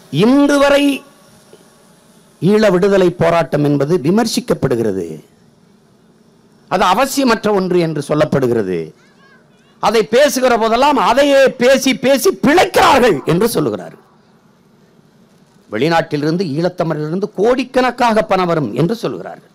இன்று வரை ஈழ விடுதலை போராட்டம் என்பது விமர்சிக்கப்படுகிறது. அது அவசியமற்ற ஒன்று என்று சொல்லப்படுகிறது. அதை பேசுகிற போதெல்லாம் அதையே பேசி பேசி பிழைக்கிறார்கள் என்று சொல்லுகிறார்கள். வெளிநாட்டிலிருந்து ஈழத்தமிழிலிருந்து கோடிக்கணக்காக பணம் வரும் என்று சொல்லுகிறார்கள்.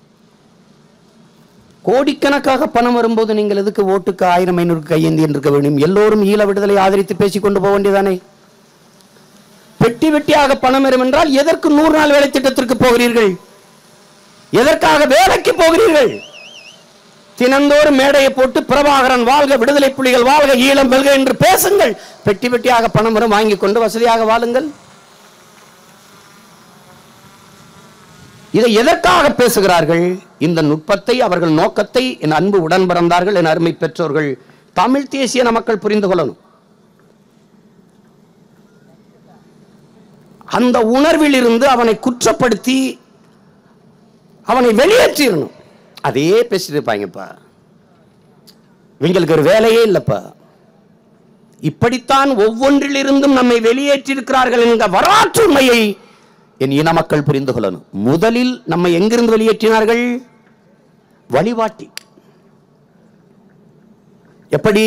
கோடிக்கணக்காக பணம் வரும்போது நீங்கள் எதுக்கு ஓட்டுக்கு 1000-500 கையேந்தி இருக்க வேண்டும்? எல்லோரும் ஈழ விடுதலை ஆதரித்து பேசிக் கொண்டு போக வேண்டியதானே? வெட்டி வெட்டியாக பணம் வரும் என்றால் எதற்கு 100 நாள் வேலை திட்டத்திற்கு போகிறீர்கள்? எதற்காக வேலைக்கு போகிறீர்கள்? தினந்தோறும் மேடையை போட்டு பிரபாகரன் வாழ்க, விடுதலை புலிகள் வாழ்க, ஈழம் வெல்க என்று பேசுங்கள். பெட்டி பெட்டியாக பணம் வரும், வாங்கி கொண்டு வசதியாக வாழுங்கள். இதை எதற்காக பேசுகிறார்கள்? இந்த நுட்பத்தை, அவர்கள் நோக்கத்தை என் அன்பு உடன் பிறந்தார்கள், என் அருமை பெற்றோர்கள், தமிழ் தேசிய மக்கள் புரிந்து கொள்ளணும். அந்த உணர்வில் இருந்து அவனை குற்றப்படுத்தி அவனை வெளியேற்றிடணும். அதே பேசிட்டு இருப்பாங்கப்பா, இவங்களுக்கு ஒரு வேலையே இல்லப்பா. இப்படித்தான் ஒவ்வொன்றிலிருந்தும் நம்மை வெளியேற்றிருக்கிறார்கள் என்கிற வரலாற்று உண்மையை என் இன மக்கள் புரிந்து கொள்ளணும். முதலில் நம்மை எங்கிருந்து வெளியேற்றினார்கள்? வழிபாட்டி. எப்படி?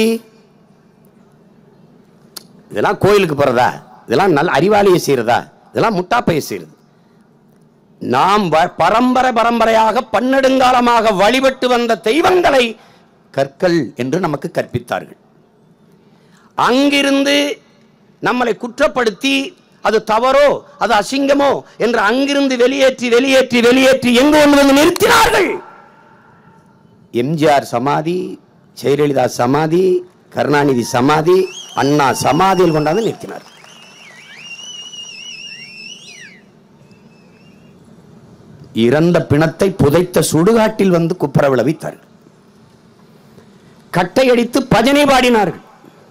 இதெல்லாம் கோயிலுக்கு போறதா? இதெல்லாம் நல்ல அறிவாளியை செய்யறதா? இதெல்லாம் முட்டாப்பையை செய்யறது. நாம் பரம்பரை பரம்பரையாக பன்னெடுங்காலமாக வழிபட்டு வந்த தெய்வங்களை கற்கள் என்று நமக்கு கற்பித்தார்கள். அங்கிருந்து நம்மளை குற்றப்படுத்தி அது தவறோ, அது அசிங்கமோ என்று அங்கிருந்து வெளியேற்றி வெளியேற்றி வெளியேற்றி எங்கு ஒன்று வந்து நிறுத்தினார்கள். எம்ஜிஆர் சமாதி, ஜெயலலிதா சமாதி, கருணாநிதி சமாதி, அண்ணா சமாதியில் கொண்டாந்து நிறுத்தினார். இறந்த பிணத்தை புதைத்த சுடுகாட்டில் வந்து குப்புற விளைவித்தார்கள். கட்டையடித்து பஜனை பாடினார்கள்.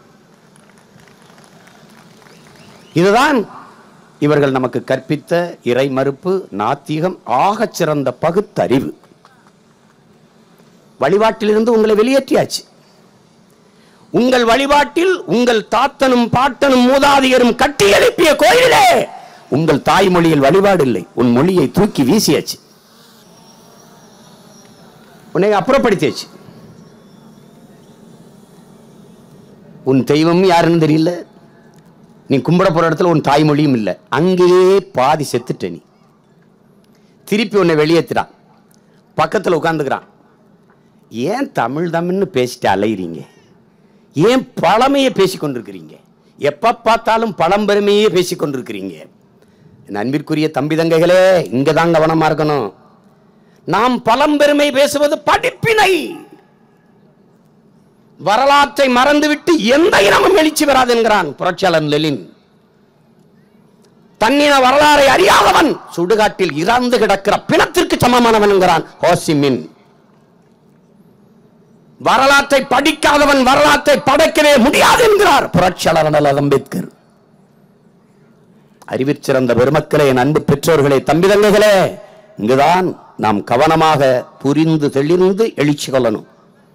இதுதான் இவர்கள் நமக்கு கற்பித்த இறை மறுப்பு, நாத்திகம், ஆகச் சிறந்த பகுத்தறிவு. வழிபாட்டிலிருந்து உங்களை வெளியேற்றியாச்சு. உங்கள் வழிபாட்டில் உங்கள் தாத்தனும் பாட்டனும் மூதாதையரும் கட்டி எழுப்பிய கோயிலே உங்கள் தாய்மொழியில் வழிபாடு இல்லை. உன் மொழியை தூக்கி வீசியாச்சு, உன்னை அப்புறப்படுத்தியாச்சு. உன் தெய்வம் யாருன்னு தெரியல, நீ கும்பிட போற இடத்துல உன் தாய்மொழியும் இல்லை. அங்கேயே பாதி செத்துட்ட. நீ திருப்பி உன்னை வெளியேற்றுறான், பக்கத்தில் உட்கார்ந்துக்கிறான். ஏன் தமிழ் தமிழ்னு பேசிட்டு அலையிறீங்க? ஏன் பழமையை பேசிக்கொண்டிருக்கிறீங்க? எப்ப பார்த்தாலும் பழம்பெருமையே பேசிக்கொண்டிருக்கிறீங்க. என் அன்பிற்குரிய தம்பி தங்கைகளே, இங்கதான் கவனமா இருக்கணும். நாம் பழம்பெருமை பேசுவது படிப்பினை. வரலாற்றை மறந்துவிட்டு எந்த இனமும் எழுச்சி வராது என்கிறான் புரட்சியாளர் லெனின். தன்னின வரலாறை அறியாதவன் சுடுகாட்டில் இறந்து கிடக்கிற பிணத்திற்கு சமமானவன் என்கிறான் ஹோசிமின். வரலாற்றை படிக்காதவன் வரலாற்றை படைக்கவே முடியாது என்கிறார் புரட்சியாளர் அம்பேத்கர். அறிவிற்சிறந்த பெருமக்களே, என் அன்பு பெற்றோர்களே, தம்பி தங்கைகளே, இங்குதான் நாம் கவனமாக புரிந்து தெளிந்து எழுச்சி கொள்ளணும்.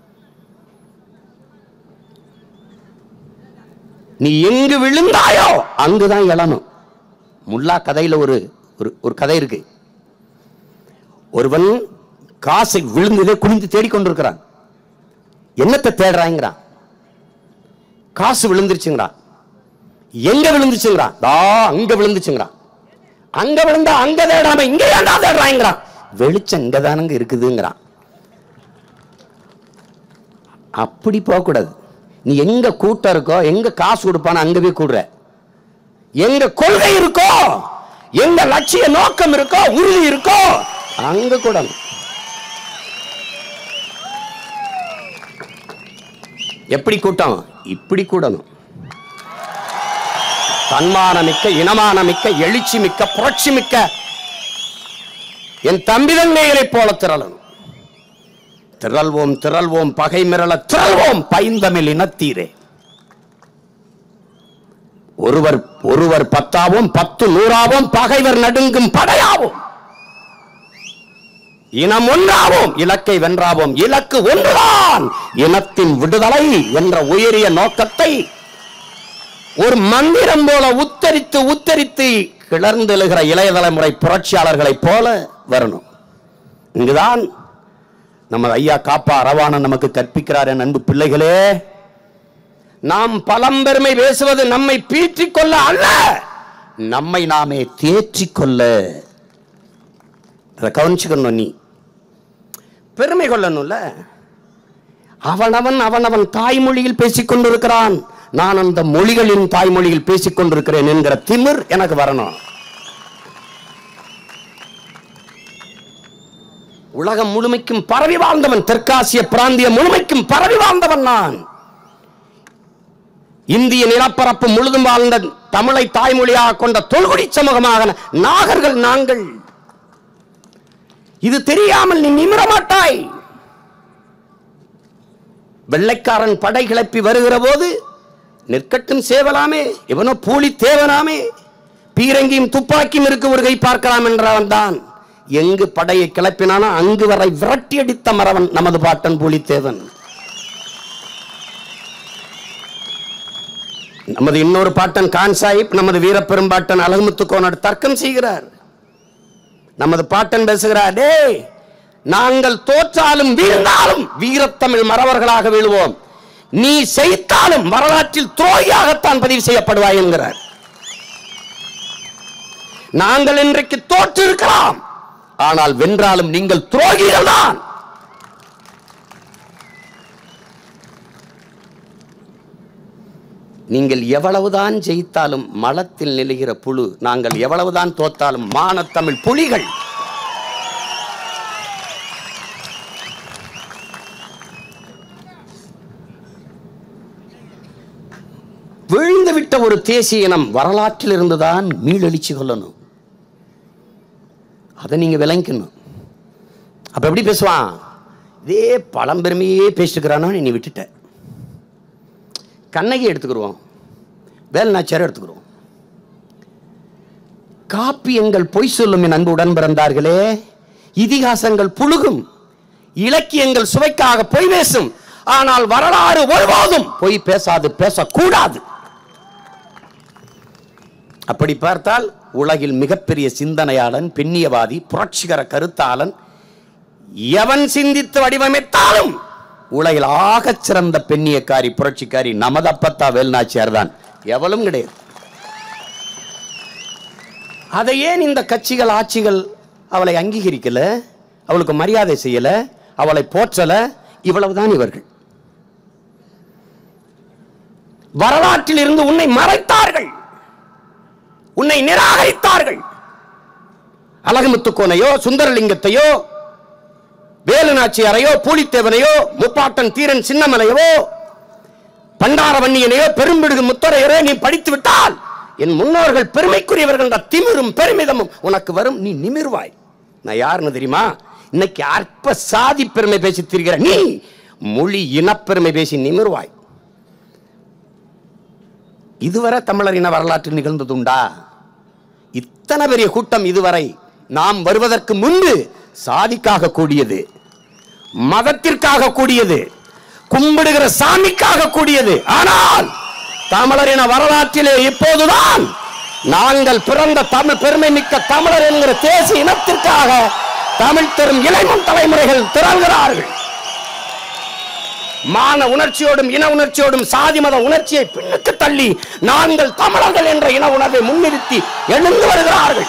நீ எங்கு விழுந்தாயோ அங்குதான் எழணும். முல்லா கதையில ஒரு கதை இருக்கு. ஒருவன் காசை விழுந்ததே குனிந்து தேடிக்கொண்டிருக்கிறான். என்னத்தை தேடுறாங்கிறான்? காசு விழுந்துருச்சுங்கிறான். எங்க விழுந்துச்சுங்கிறான்? அங்க விழுந்துச்சுங்கிறான். அங்க விழுந்தா அங்க தேடாம இங்க ஏண்டா தேடுறாங்கிறான். வெளிச்சம் இங்கதானங்க இருக்குதுங்கிறான். அப்படி போக கூடாது. நீ எங்க கூட்டம் இருக்கோ, எங்க காசு கொடுப்பான அங்க போய் கூடுற. எங்க கொள்கை இருக்கோ, எங்க லட்சிய நோக்கம் இருக்கோ, உறுதி இருக்கோ, அங்க கூட. எப்படி கூட்டம்? இப்படி கூடணும். தன்மானமிக்க, இனமானமிக்க, எழுச்சி மிக்க, புரட்சி மிக்க என் தம்பிதங்கைகளை போல திரளணும். திரள்வோம் திரள்வோம் பகை மிரள திரள்வோம் பைந்தமிழ் இனத்தீரே. ஒருவர் ஒருவர் 10ஆவோம், 10 100ஆவோம், பகைவர் நடுங்கும் படையாவோம். இனம் ஒன்றாவோம், இலக்கை வென்றாவோம். இலக்கு ஒன்றுதான், இனத்தின் விடுதலை என்ற உயரிய நோக்கத்தை ஒரு மந்திரம் போல உத்தரித்து உத்தரித்து கிளர்ந்தெழுகிற இளைய தலைமுறை புரட்சியாளர்களைப் போல வரணும். இங்குதான் நமது ஐயா காப்பா அரவாணன் நமக்கு கற்பிக்கிறார். என் அன்பு பிள்ளைகளே, நாம் பழம்பெருமை பேசுவது நம்மை பீற்றிக் கொள்ள அல்ல, நம்மை நாமே தேற்றிக்கொள்ள. அதை கவனிச்சுக்கணும். நீ பெருமை கொள்ளணும்ல. அவனவன் அவனவன் தாய்மொழியில் பேசிக் கொண்டிருக்கிறான், நான் அந்த மொழிகளின் தாய்மொழியில் பேசிக் கொண்டிருக்கிறேன் என்கிற திமிர் எனக்கு வரணும். உலகம் முழுமைக்கும் பரவி வாழ்ந்தவன், தெற்காசிய பிராந்திய முழுமைக்கும் பரவி வாழ்ந்தவன் நான். இந்திய நிலப்பரப்பு முழுதும் வாழ்ந்த தமிழை தாய்மொழியாக கொண்ட தொல்குடி சமூகமாக நாகர்கள் நாங்கள். இது தெரியாமல் நீ நிமிர மாட்டாய். வெள்ளைக்காரன் படை கிளப்பி வருகிற போது நிற்கட்டும் சேவலாமே, இவனோ பூலி தேவனாமே, பீரங்கியும் துப்பாக்கியும் இருக்கு ஒரு கை பார்க்கலாம் என்றவன் தான். எங்கு படையை கிளப்பினானோ அங்கு வரை விரட்டி அடித்த மறவன் நமது பாட்டன் பூலித்தேவன். நமது இன்னொரு பாட்டன் கான் சாஹிப் நமது வீரப்பெரும்பாட்டன் அழகுமுத்துக்கோனோடு தர்க்கம் செய்கிறார். நமது பாட்டன் பேசுகிறார், டே நாங்கள் தோற்றாலும் வீழ்ந்தாலும் வீரத்தமிழ் மறவர்களாக வீழுவோம், நீ செய்தாலும் வரலாற்றில் துரோகியாகத்தான் பதிவு செய்யப்படுவாய் என்கிறார். நாங்கள் இன்றைக்கு தோற்று இருக்கலாம், ஆனால் வென்றாலும் நீங்கள் துரோகிகள் தான். நீங்கள் எவ்வளவுதான் ஜெயித்தாலும் மலத்தில் நெழுகிற புழு, நாங்கள் எவ்வளவுதான் தோத்தாலும் மானத்தமிழ் புலிகள். விழுந்துவிட்ட ஒரு தேசிய இனம் வரலாற்றில் இருந்துதான் மீளெழுச்சி கொள்ளணும். அதை நீங்க விளங்கணும். அப்ப எப்படி பேசுவான்? இதே பழம்பெருமையே பேசிக்கிறானோ நீ விட்டுட்ட. கண்ணகி எடுத்துக்கிறோம், வேலுநாச்சியார் எடுத்துக்கிறோம். காப்பியங்கள் பொய் சொல்லும் என் அன்பு உடன் பிறந்தார்களே, இதிகாசங்கள் புழுகும், இலக்கியங்கள் சுவைக்காக பொய் பேசும், ஆனால் வரலாறு ஒருபோதும் பொய் பேசாது, பேசக்கூடாது. அப்படி பார்த்தால் உலகில் மிகப்பெரிய சிந்தனையாளன், பெண்ணியவாதி, புரட்சிகர கருத்தாளன் எவன் சிந்தித்து வடிவமைத்தாலும் உலகில் ஆகச் சிறந்த பெண்ணியக்காரி, புரட்சிக்காரி நமது அப்பத்தா வேலுநாச்சியார் தான், எவளும் கிடையாது. அதை ஏன் இந்த கட்சிகள் ஆட்சிகள் அவளை அங்கீகரிக்கல, அவளுக்கு மரியாதை செய்யல, அவளை போற்றல? இவ்வளவுதான் இவர்கள். வரலாற்றில் இருந்து உன்னை மறைத்தார்கள், உன்னை நிராகரித்தார்கள். அழகுமுத்துக்கோனையோ, சுந்தரலிங்கத்தையோ, வேலுநாச்சியாரையோ, பூலித்தேவனையோ, முப்பாட்டன் தீரன் சின்னமலையோ, பண்டாரவன்னியனையோ, பெரும்பிடுகு முத்தரையரோ நீ படித்து விட்டால் என் முன்னோர்கள் பெருமைக்குரியவர்கள் என்ற திமிரும் பெருமிதமும் உனக்கு வரும், நீ நிமிர்வாய். நான் யாருன்னு தெரியுமா? இன்னைக்கு அற்ப சாதி பெருமை பேசி திரிகிற நீ மொழி இனப்பெருமை பேசி நிமிர்வாய். இதுவரை தமிழர் இன வரலாற்றில் நிகழ்ந்ததுண்டா? இத்தனை பெரிய கூட்டம் இதுவரை நாம் வருவதற்கு முன்பு சாதிக்காக கூடியது, மதத்திற்காக கூடியது, கும்பிடுகிற சாமிக்காக கூடியது. ஆனால் தமிழரின வரலாற்றிலே இப்போதுதான் நாங்கள் பிறந்த தமிழ் பெருமை மிக்க தமிழர் என்கிற தேசிய இனத்திற்காக தமிழ் தரும் இளைஞர் தலைமுறைகள் திரள்கிறார்கள். மான உணர்ச்சியோடும் இன உணர்ச்சியோடும் சாதி மத உணர்ச்சியை பின்னுக்கு தள்ளி நாங்கள் தமிழர்கள் என்ற இன உணர்வை முன்னிறுத்தி எழுந்து வருகிறார்கள்.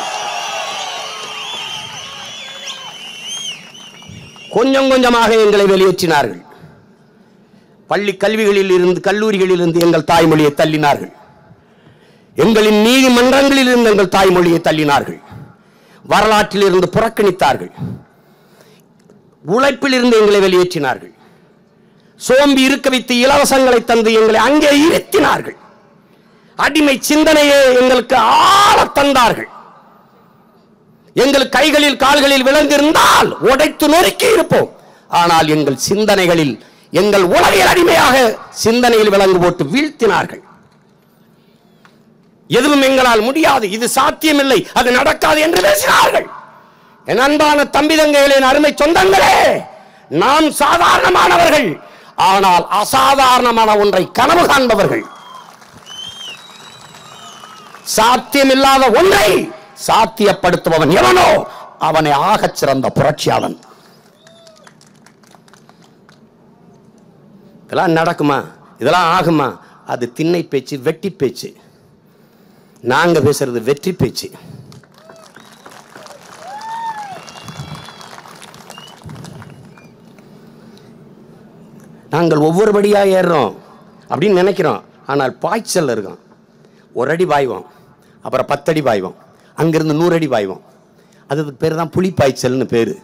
கொஞ்சம் கொஞ்சமாக எங்களை வெளியேற்றினார்கள். பள்ளி கல்விகளில் இருந்து, கல்லூரிகளில் இருந்து எங்கள் தாய்மொழியை தள்ளினார்கள். எங்களின் நீதிமன்றங்களில் இருந்து எங்கள் தாய்மொழியை தள்ளினார்கள். வரலாற்றில் இருந்து புறக்கணித்தார்கள். உழைப்பில் இருந்து எங்களை வெளியேற்றினார்கள். சோம்பி இருக்க வைத்து இலவசங்களை தந்து எங்களை அங்கே இருத்தினார்கள். அடிமை சிந்தனையை எங்களுக்கு ஆள தந்தார்கள். எங்கள் கைகளில் கால்களில் விளங்கியிருந்தால் உடைத்து நொறுக்கி இருப்போம். ஆனால் எங்கள் சிந்தனைகளில், எங்கள் உலகில் அடிமையாக சிந்தனையில் விலங்கு போட்டு வீழ்த்தினார்கள். எதுவும் எங்களால் முடியாது, இது சாத்தியமில்லை, அது நடக்காது என்று பேசினார்கள். என் அன்பான தம்பி தங்கைகளின் அருமை சொந்தங்களே, நாம் சாதாரணமானவர்கள், ஆனால் அசாதாரணமான ஒன்றை கனவு காண்பவர்கள். சாத்தியமில்லாத ஒன்றை சாத்தியப்படுத்துபவன் எவனோ அவனை ஆகச் சிறந்த புரட்சியாளன். இதெல்லாம் நடக்குமா? இதெல்லாம் ஆகுமா? அது திண்ணை பேச்சு, வெட்டி பேச்சு. நாங்க பேசுறது வெற்றி பேச்சு. நாங்கள் ஒவ்வொருபடியா ஏறுறோம் அப்படின்னு நினைக்கிறோம். ஆனால் பாய்ச்சல் இருக்கும். ஒரு அடி பாய்வோம், அப்புறம் 10 அடி பாய்வோம், அங்கிருந்து 100 அடி பாய்வோம். அதுக்கு பேர் தான் புலி பாய்ச்சல்னு பேரு.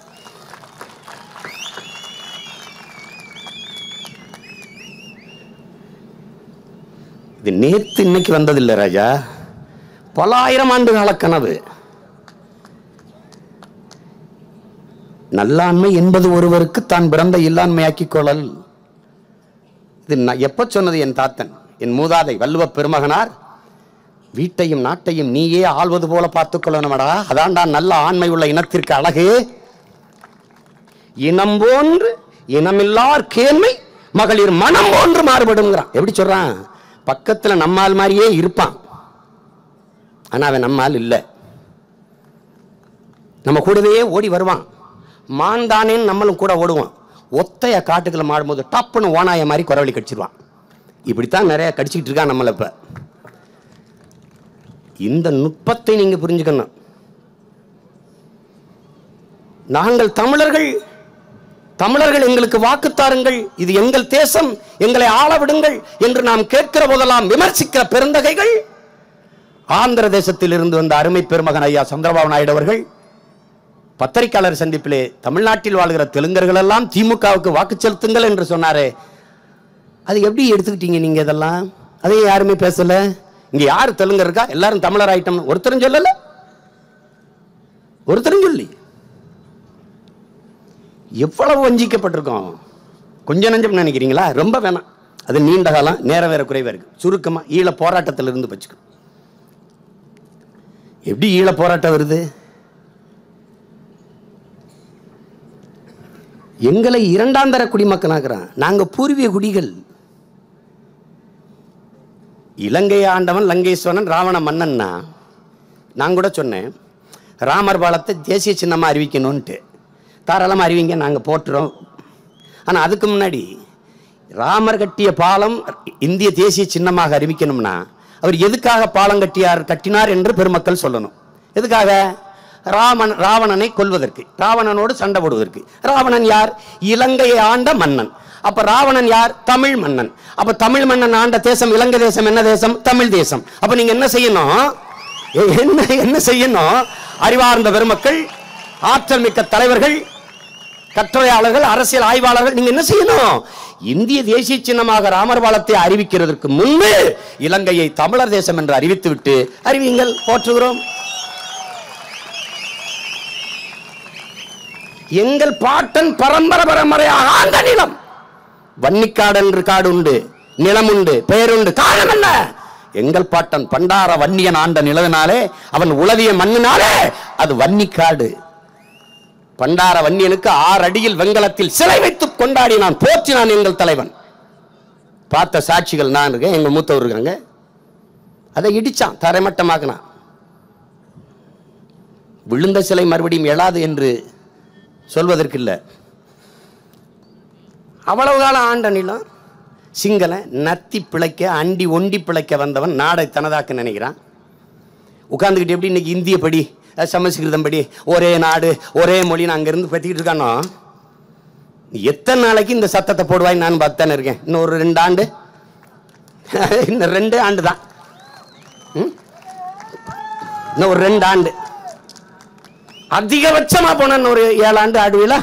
இது நேத்து இன்னைக்கு வந்ததில்லை ராஜா, பல ஆயிரம் ஆண்டு கால கனவு. நல்லாண்மை என்பது ஒருவருக்கு தான் பிறந்த இல்லாண்மையாக்கிக் கொள்ளல். இது எப்ப சொன்னது? என் தாத்தன், என் மூதாதை வள்ளுவ பெருமகனார். வீட்டையும் நாட்டையும் நீயே ஆள்வது போல பார்த்துக் கொள்ளணுமடா, அதான்டா நல்ல ஆண்மை உள்ள இனத்திற்கு அழகு. இனம் போன்று இனமில்லார் கேண்மை மகளிர் மனம் போன்று மாறுபடுங்கிறான். எப்படி சொல்றான்? பக்கத்துல நம்மால் மாதிரியே இருப்பான், ஆனா அவன் நம்மால் இல்லை. நம்ம கூடவே ஓடி வருவான். மாந்தானேன்னு நம்மளும் கூட ஓடுவான். ஒத்தைய காட்டுக்குள்ள மாடும்போது டப்புன்னு ஓனாய மாதிரி குரவழி கடிச்சிருவான். இப்படித்தான் நிறைய கடிச்சிக்கிட்டு இருக்கான் நம்மள. இப்ப இந்த நுட்பத்தை நீங்க புரிஞ்சுக்கணும். நாங்கள் தமிழர்கள், தமிழர்கள் எங்களுக்கு வாக்கு தாருங்கள், இது எங்கள் தேசம், எங்களை ஆள விடுங்கள் என்று நாம் கேட்கிற போதெல்லாம் விமர்சிக்கிற பெருந்தகைகள் ஆந்திர தேசத்தில் இருந்து வந்த அருமை பெருமகன் ஐயா சந்திரபாபு நாயுடு அவர்கள் பத்திரிகையாளர் சந்திப்பிலே தமிழ்நாட்டில் வாழ்கிற தெலுங்கர்கள் எல்லாம் திமுகவுக்கு வாக்கு செலுத்துங்கள் என்று சொன்னாரே, அது எப்படி எடுத்துக்கிட்டீங்க நீங்க? இதெல்லாம் அதே யாருமே பேசல. இங்க யாரு தெலுங்கர் இருக்கா? எல்லாரும் தமிழர் ஆயிட்டம் ஒருத்தரும் சொல்லல, ஒருத்தரும் சொல்லி. எவ்வளவு வஞ்சிக்கப்பட்டிருக்கோம். கொஞ்சம் நஞ்சம் நினைக்கிறீங்களா? ரொம்ப வேணாம், அது நீண்ட காலம், நேரம் வேற குறைவா இருக்கு. சுருக்கமா ஈழ போராட்டத்தில் இருந்து வச்சுக்கோ. எப்படி ஈழ போராட்டம் வருது? எங்களை 2ஆம் தர குடிமக்களாக்குறான். நாங்க பூர்வீக குடிகள். இலங்கை ஆண்டவன் லங்கேஸ்வரன் ராவண மன்னன்னா நான் கூட சொன்னேன், ராமர் பாலத்தை தேசிய சின்னமா அறிவிக்கணும்ட்டு. தாராளமாக அறிவிங்க, நாங்கள் போட்டுறோம். ஆனால் அதுக்கு முன்னாடி ராமர் கட்டிய பாலம் இந்திய தேசிய சின்னமாக அறிவிக்கணும்னா அவர் எதுக்காக பாலம் கட்டினார் என்று பெருமக்கள் சொல்லணும். எதுக்காக? ராவணனை கொல்வதற்கு, ராவணனோடு சண்டை போடுவதற்கு. ராவணன் யார்? இலங்கையை ஆண்ட மன்னன். அப்ப ராவணன் யார்? தமிழ் மன்னன். அப்ப தமிழ் மன்னன் ஆண்ட தேசம் இலங்கை தேசம். என்ன தேசம்? தமிழ் தேசம். அப்ப நீங்க என்ன செய்யணும்? என்ன செய்யணும்? அறிவார்ந்த பெருமக்கள், ஆற்றல் மிக்க தலைவர்கள், கட்டுரையாளர்கள், அரசியல் ஆய்வாளர்கள், நீங்க என்ன செய்யணும்? இந்திய தேசிய சின்னமாக ராமர் பாலத்தை அறிவிக்கிறதற்கு முன்பு இலங்கையை தமிழர் தேசம் என்று அறிவித்துவிட்டு அறிவியுங்கள், போற்றுகிறோம். எங்கள் பாட்டன் பரம்பரையாக ஆண்ட நிலம். வன்னிக்காடு என்று காடு உண்டு, நிலம் உண்டு, பெயருண்டு. காரணம் என்ன? எங்கள் பாட்டன் பண்டார வன்னியன் ஆண்ட நிலவினாலே, அவன் உலவிய மண்ணினாலே அது வன்னிக்காடு. பண்டார வன்னியனுக்கு 6 அடியில் வெங்கலத்தில் சிலை வைத்து கொண்டாடினான், போற்றினான் எங்கள் தலைவன். பார்த்த சாட்சிகள் நான் இருக்கேன், எங்க மூத்தவர் இருக்காங்க. அதை இடிச்சான், தரைமட்டமாக்கினான். விழுந்த சிலை மறுபடியும் எழாது என்று சொல்வதற்கு இல்லை. அவ்வளவு காலம் ஆண்ட நிலம். சிங்கள நத்தி பிழைக்க, அண்டி ஒண்டி பிழைக்க வந்தவன் நாடை தனதாக்க நினைக்கிறான். உட்கார்ந்துக்கிட்டு எப்படி இன்னைக்கு இந்திய படி, சமஸ்கிருதம் படி, ஒரே நாடு ஒரே மொழி அங்கிருந்து பத்திக்கிட்டு இருக்கானோ, எத்தனை நாளைக்கு இந்த சத்தத்தை போடுவாய்? நான் பார்த்தானே இருக்கேன். இன்னும் ஒரு 2 ஆண்டு, இன்னும் 2 ஆண்டு தான், இன்னும் ஒரு 2 ஆண்டு, அதிகபட்சமா போன ஒரு 7 ஆண்டு ஆடுவீங்களா?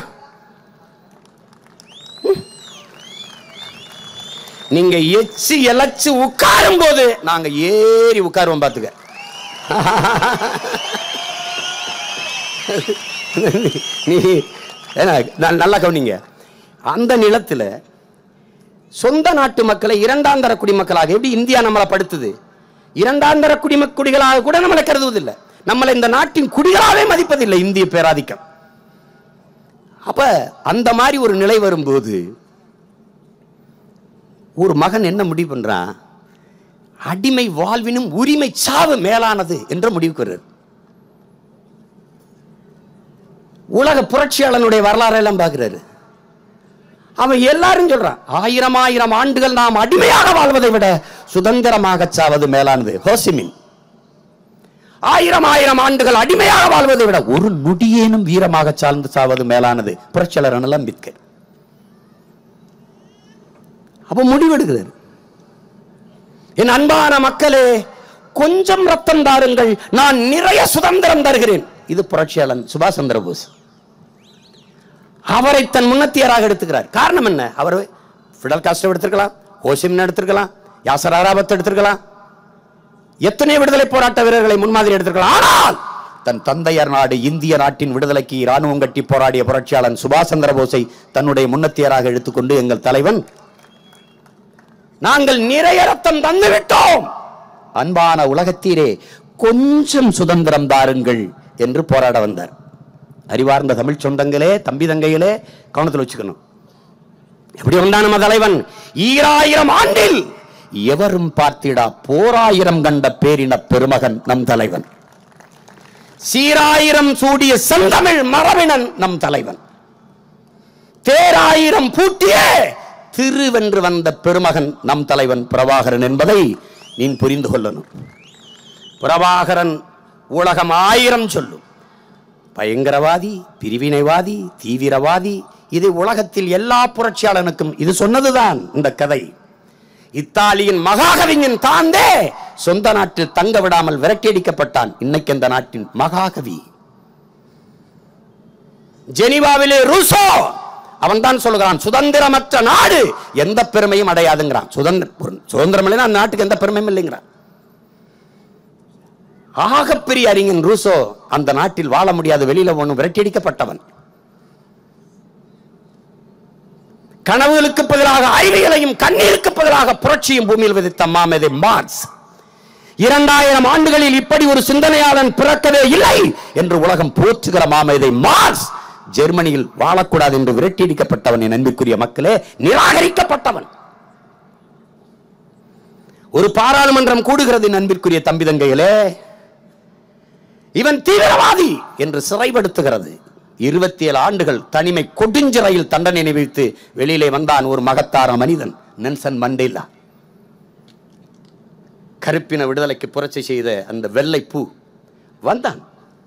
நீங்க எச்சு எலச்சு உட்காரும் போது நாங்க ஏறி உட்காருவோம், பாத்துக்க. நீ நல்லா கவனிங்க. அந்த நிலத்துல சொந்த நாட்டு மக்களை 2ஆம் தர குடிமக்களாக எப்படி இந்தியா நம்மளை படுத்துது? 2ஆம் தர குடிகளாக கூட நம்மளை கருதுவதில்லை. நம்மளை இந்த நாட்டின் குடிகளாவே மதிப்பதில்லை இந்திய பேராதிக்கம். அப்ப அந்த மாதிரி ஒரு நிலை வரும்போது ஒரு மகன் என்ன முடிவு பண்றான்? அடிமை வாழ்வினும் உரிமை சாவு மேலானது என்ற முடிவுக்கு வருகிறது. உலக புரட்சியாளனுடைய வரலாறு எல்லாம் பார்க்கிறாரு. அவன் எல்லாரும் சொல்றான், 1000 ஆண்டுகள் நாம் அடிமையாக வாழ்வதை விட சுதந்திரமாக சாவது மேலானது. ஹோசிமின் 1000 ஆண்டுகள் அடிமையாக வாழ்வதை விட ஒரு நொடியேனும் வீரமாக சார்ந்து சாவது மேலானது. புரட்சியாளர் அண்ணல் அம்பேத்கர். அப்ப முடிவெடுக்கிறார், என் அன்பான மக்களே, கொஞ்சம் ரத்தம் தாருங்கள், நான் நிறைய சுதந்திரம் தருகிறேன். இது புரட்சியாளன் சுபாஷ் சந்திர போஸ். அவரை தன் முன்னத்தியராக எடுத்துக்கிறார். காரணம் என்ன? அவர் பிடல் காஸ்ட்ரோ எடுத்திருக்கலாம், ஹோசிமின் எடுத்திருக்கலாம், யாசர் அரபாத் எடுத்திருக்கலாம், எத்தனை விடுதலை போராட்ட வீரர்களை முன்மாதிரி எடுத்திருக்கலாம். ஆனால் தன் தந்தையர் நாடு இந்திய நாட்டின் விடுதலைக்கு ராணுவம் கட்டி போராடிய புரட்சியாளன் சுபாஷ் சந்திர போஸை தன்னுடைய முன்னத்தியராக எடுத்துக்கொண்டு, எங்கள் தலைவன், நாங்கள் நிறைய ரத்தம் தந்து விட்டோம், அன்பான உலகத்தீரே கொஞ்சம் சுதந்திரம் தாருங்கள் என்று போராட வந்தார். அறிவார்ந்த தமிழ் சொந்தங்களே, தம்பி தங்கைகளே, கவனத்தில் வச்சுக்கணும். எப்படி வந்தான் நம்ம தலைவன்? 2000 ஆண்டில் எவரும் பார்த்திடா போராயிரம் கண்ட பேரின பெருமகன் நம் தலைவன். சீராயிரம் சூடிய செந்தமிழ் மரபினன் நம் தலைவன். தேராயிரம் பூட்டியே திருவென்று வந்த பெருமகன் நம் தலைவன் பிரபாகரன் என்பதை நீ புரிந்து கொள்ளணும். பிரபாகரன் உலகம் 1000 சொல்லும். பயங்கரவாதி, பிரிவினைவாதி, தீவிரவாதி, இது உலகத்தில் எல்லா புரட்சியாளனுக்கும் இது சொன்னதுதான் இந்த கதை. இத்தாலியின் மகாகவிஞன் தாந்தே சொந்த நாட்டில் தங்க விடாமல் விரட்டியடிக்கப்பட்டான். இன்னைக்கு இந்த நாட்டின் மகாகவி. ஜெனீவாவிலே ரூசோ அவன் தான் சொல்லுகிறான், சுதந்திரமற்ற நாடு எந்த பெருமையும் அடையாதுங்கிறான். சுதந்திரம் இல்லைன்னா அந்த நாட்டுக்கு எந்த பெருமையும் இல்லைங்கிறான். ஆகப்பெரிய அறிஞன் ரூசோ அந்த நாட்டில் வாழ முடியாது, வெளியில ஒன்னும் விரட்டியடிக்கப்பட்டவன். கனவுகளுக்கு பதிலாக அறிவியலையும் கண்ணீருக்கு பதிலாக புரட்சியும் பூமியில் விதித்த மாமேதை மார்க்ஸ் 2000 ஆண்டுகளில் இப்படி ஒரு சிந்தனையாளன் பிறக்கவே இல்லை என்று உலகம் போற்றுகிற மாமேதை மார்க்ஸ் ஜெர்மனியில் வாழக்கூடாது என்று விரட்டியடிக்கப்பட்டவன். என் அன்பிற்குரிய மக்களே, நிராகரிக்கப்பட்டவன். ஒரு பாராளுமன்றம் கூடுகிறது அன்பிற்குரிய தம்பி தங்கைகளே, இவன் தீவிரவாதி என்று சிறைப்படுத்துகிறது. 27 ஆண்டுகள் தனிமை கொடுஞ்சிறையில் தண்டனை நினைவித்து வெளியிலே வந்தான் ஒரு மகத்தான மனிதன், நெல்சன் மண்டேலா. கருப்பின விடுதலைக்கு புரட்சி செய்த அந்த வெள்ளை பூ வந்தான்.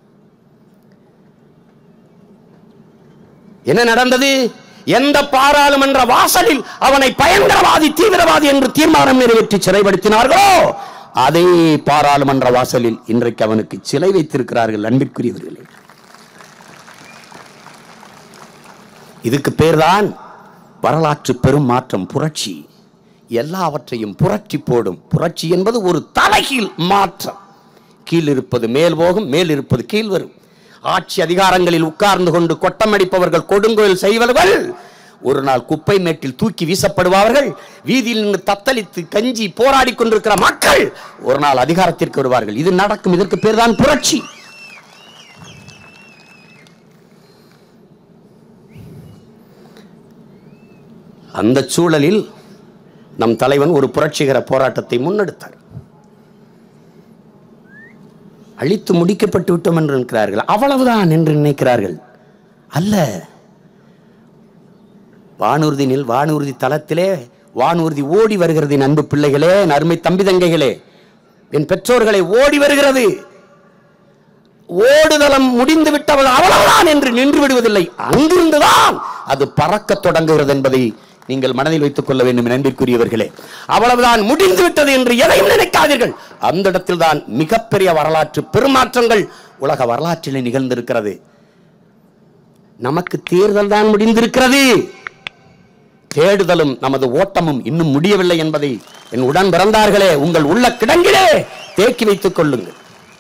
என்ன நடந்தது? எந்த பாராளுமன்ற வாசலில் அவனை பயங்கரவாதி, தீவிரவாதி என்று தீர்மானம் நிறைவேற்றி சிறைப்படுத்தினார்களோ அதே பாராளுமன்ற வாசலில் இன்றைக்கு அவனுக்கு சிலை வைத்திருக்கிறார்கள். அன்பிற்குரியவர்களே, இதுக்கு பேர்தான் வரலாற்று பெரும் மாற்றம், புரட்சி. எல்லாவற்றையும் புரட்சி போடும். புரட்சி என்பது ஒரு தலைகீழ் மாற்றம். கீழ் இருப்பது மேல் போகும், மேல் இருப்பது கீழ் வரும். ஆட்சி அதிகாரங்களில் உட்கார்ந்து கொண்டு கொட்டமடிப்பவர்கள், கொடுங்கோயில் செய்வர்கள் ஒரு நாள் குப்பை மேட்டில் தூக்கி வீசப்படுவார்கள். வீதியில் நின்று தத்தளித்து கஞ்சி போராடி கொண்டிருக்கிற மக்கள் ஒரு நாள் அதிகாரத்திற்கு வருவார்கள். இது நடக்கும். இதற்கு பேர் தான் புரட்சி. அந்த சூழலில் நம் தலைவன் ஒரு புரட்சிகர போராட்டத்தை முன்னெடுத்தார். அழித்து முடிக்கப்பட்டு விட்டோம் என்று நினைக்கிறார்கள், அவ்வளவுதான் என்று நினைக்கிறார்கள். அல்ல, வானூர்தினில் வானூர்தி தளத்திலே வானூர்தி ஓடி வருகிறது. என் அன்பு பிள்ளைகளே, அருமை தம்பி தங்கைகளே, என் பெற்றோர்களை ஓடி வருகிறது. ஓடுதளம் முடிந்து விட்டவள் அவ்வளவுதான் என்று நின்று விடுவதில்லை, அங்கிருந்துதான் அது பறக்க தொடங்குகிறது என்பதை நீங்கள் மனதில் வைத்துக் கொள்ள வேண்டும். நன்றிக்குரியவர்களே, அவ்வளவுதான், முடிந்து விட்டது என்று எதையும் நினைக்காதீர்கள். அந்த இடத்தில் தான் மிகப்பெரிய வரலாற்று பெருமாற்றங்கள் உலக வரலாற்றில் நிகழ்ந்திருக்கிறது. நமக்கு தேர்தல் தான் முடிந்திருக்கிறது, தேடுதலும் நமது ஓட்டமும் இன்னும் முடியவில்லை என்பதை என் உடன் பிறந்தார்களே உங்கள் உள்ள கிடங்கிலே தேக்கி வைத்துக் கொள்ளுங்கள்.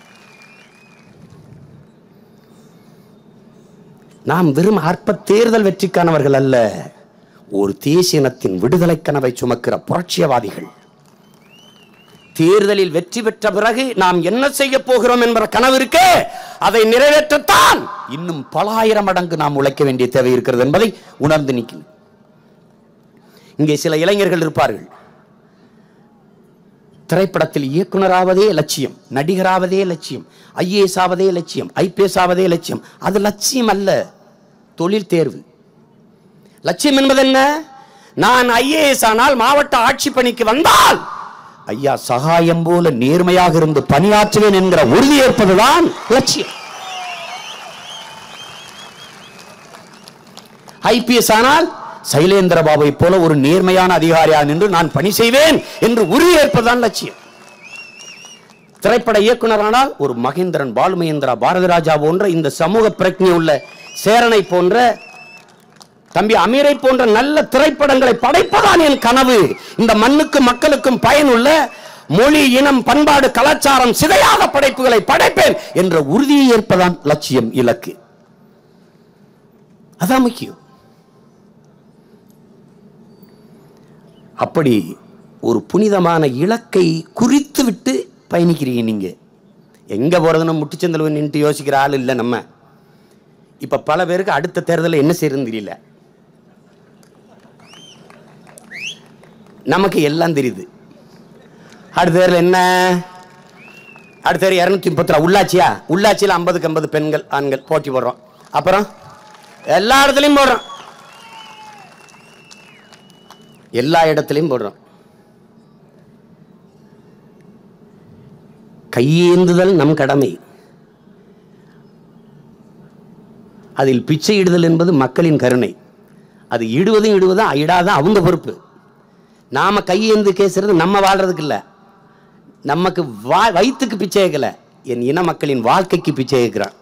நாம் வெறும் அற்ப தேர்தல் வெற்றிக்கானவர்கள் அல்ல, ஒரு தேசியனத்தின் விடுதலை கனவை சுமக்கிற புரட்சியவாதிகள். தேர்தலில் வெற்றி பெற்ற பிறகு நாம் என்ன செய்ய போகிறோம் என்ற கனவு இருக்கே, அதை நிறைவேற்றத்தான் இன்னும் பல ஆயிரம் மடங்கு நாம் உழைக்க வேண்டிய தேவை இருக்கிறது என்பதை உணர்ந்து நிற்கிறேன். இங்கே சில இளைஞர்கள் இருப்பார்கள், திரைப்படத்தில் இயக்குனராவதே லட்சியம், நடிகராவதே லட்சியம், IAS ஆவதே லட்சியம், IPS ஆவதே லட்சியம். அது லட்சியம் அல்ல, தொழில் தேர்வு. லட்சியம் என்பது என்ன? நான் IAS ஆனால் மாவட்ட ஆட்சி பணிக்கு வந்தால் ஐயா சகாயம் போல நேர்மையாக இருந்து பணியாற்றுவேன் என்கிற உறுதியேற்பதுதான் லட்சியம். IPS ஆனால் சைலேந்திரபாபை போல ஒரு நேர்மையான அதிகாரியாக நின்று நான் பணி செய்வேன் என்று உறுதியேற்பதுதான் லட்சியம். திரைப்பட இயக்குனரானால் ஒரு மகேந்திரன், பாலுமகேந்திரா, பாரதிராஜா போன்ற இந்த சமூக பிரஜை உள்ள சேரனை போன்ற, தம்பி அமீரை போன்ற நல்ல திரைப்படங்களை படைப்பதான் என் கனவு. இந்த மண்ணுக்கும் மக்களுக்கும் பயனுள்ள மொழி, இனம், பண்பாடு, கலாச்சாரம் சிதையாத படைப்புகளை படைப்பேன் என்ற உறுதியை ஏற்பதான் லட்சியம், இலக்கு. அதான் முக்கியம். அப்படி ஒரு புனிதமான இலக்கை குறித்து விட்டு பயணிக்கிறீங்க. நீங்க எங்க போறதுன்னு முட்டுச்சந்தல் நின்று யோசிக்கிற ஆள் இல்லை நம்ம. இப்ப பல பேருக்கு அடுத்த தேர்தலில் என்ன செய்யறதுன்னு தெரியல. நமக்கு எல்லாம் தெரியுது. அடுத்த தேர்தல் என்ன? அடுத்த தேர்தல் 236 உள்ளாட்சியா? உள்ளாட்சியில் 50க்கு 50 பெண்கள் ஆண்கள் போட்டி போடுறோம். அப்புறம் எல்லா இடத்துலையும் போடுறோம், எல்லா இடத்திலையும் போடுறோம். கையேந்துதல் நம் கடமை. அதில் பிச்சை இடுதல் என்பது மக்களின் கருணை. அது இடுவதும் இடாதான் அவங்க பொறுப்பு. நாம கையேந்து கேசுறது நம்ம வாழ்றதுக்கு இல்லை, நமக்கு வயிற்றுக்கு பிச்சை கேட்கல, என் இன மக்களின் வாழ்க்கைக்கு பிச்சை கேட்கிறான்.